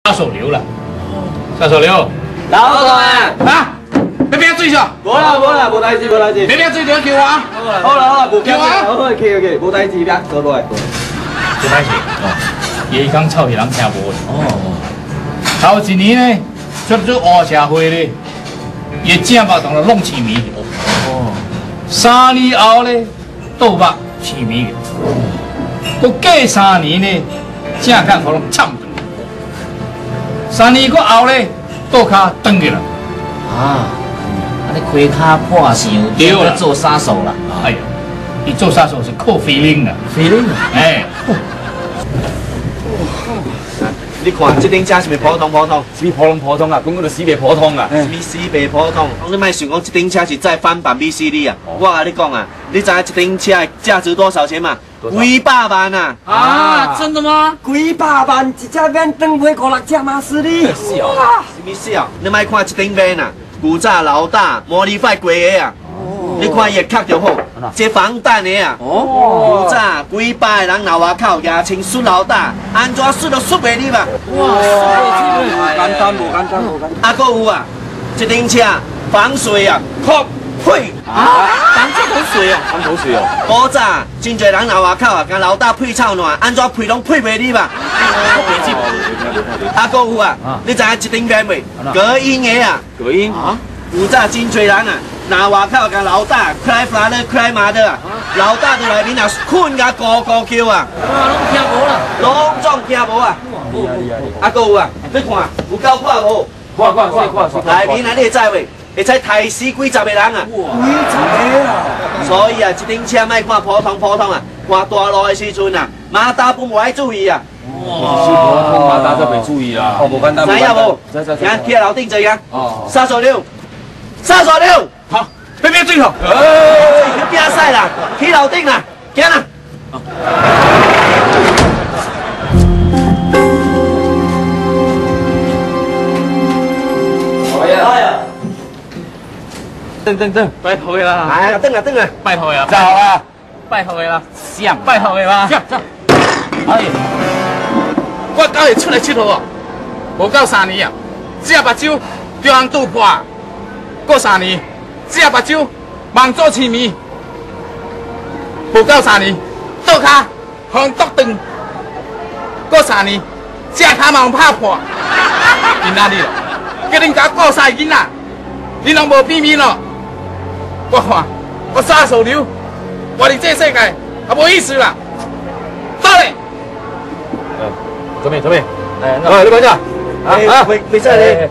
杀手刘了。杀手刘， 老大啊！别别追上！ 无啦，无代志，无代志。 别别追着叫我啊！ 好啦，无叫啊！好，OK，无代志，别坐落来。 无代志。伊讲臭是人听无。哦。头一年呢，出黑社会咧，伊正目当了弄市民。哦。3年后咧，倒目市民。佮过3年呢，正干互人惨断。3年过后咧，倒脚转去了。 啊。你开卡破相，对了，做杀手了。 哎呀，你做杀手是靠飞灵的。 飞灵？ 哎。 你看，这顶车是咪普通？ 是咪普通啊？讲个就死白普通啊！ 是咪死白普通？你莫想讲这顶车是再翻版 BCD 啊！我甲你讲啊，你知影这顶车价值多少钱嘛？几百万啊！ 啊，真的吗？ 几百万，一只 van 等买5、6只马士利。 是哦。 是咪是哦？你莫看这顶 van 啊！古早老大模拟快过的啊！你看伊个壳就好，这防弹的啊！古早几百个人闹外口牙签输老大，安怎输都输袂入啊！ 哇，简单无简单。 啊，搁有啊，这顶车防水啊，靠配啊！防这口水哦， 防口水哦。 古早真侪人闹外口啊，甲老大配臭烂，安怎配拢配袂入啊！啊，搁有啊，你知影这顶边未？隔音的啊！ 隔音啊！有早真侪人啊，拿外口甲老大开发了开麻的啊，老大伫内面啊困甲咕咕叫啊， 拢听无啦， 拢总听无啊。啊，搁有啊，你看有够看无？ 看。 内面啊，你会知未？会使抬死几十个人啊！几十个啊！所以啊，这顶车莫看普通啊，看大路的时阵啊，马达不爱注意啊。 是普通马达都袂注意啦。哦，无简单。 知影无？行，去楼顶坐下。哦。杀手六。 好，别追吼！ 去比赛啦，去楼顶啦，行啦。哎呀！ 等，拜托的啦！ 哎呀，等啊， 拜托的， 走啊！ 拜托的啦， 像拜托的啦， 像。 哎，我刚会出来佚佗哦，无够3年啊，只目睭就通拄破，过3年，只目睭望做市民，无够3年，倒脚互剁断，过3年，只脚嘛拍破，今仔日咯，叫恁甲顾晒囡仔，恁拢无变面咯，我看我杀手刘，活伫这世界也无意思啦，走嘞！ 准备。哎，你慢点。 啊，没事嘞。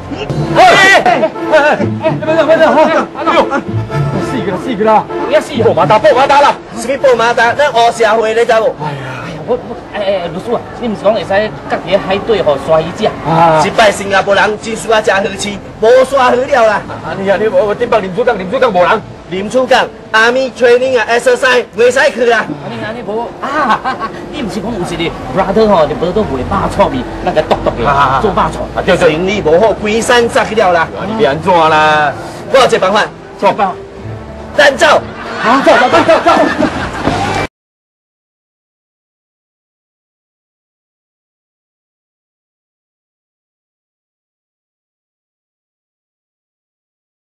慢点，哎呦，死去啦！ 不要死！ 报马达啦！ 什么报马达？咱黑社会你知无？ 我律师啊，你唔是讲会使甲伫海底吼刷鱼食？ 一摆新加坡人真需要食好吃，无刷好了啦。 你我顶摆林主港无人。 林处讲，Army training 啊 exercise 袂使去啊。 安尼无啊？你唔是讲有一个 brother 吼，就无都卖肉臭面，那个毒的做肉臭。 啊，对， 生意无好，规山砸去了啦。 你要安怎啦？ 我有一个办法， 做办法， 咱走。 好，走。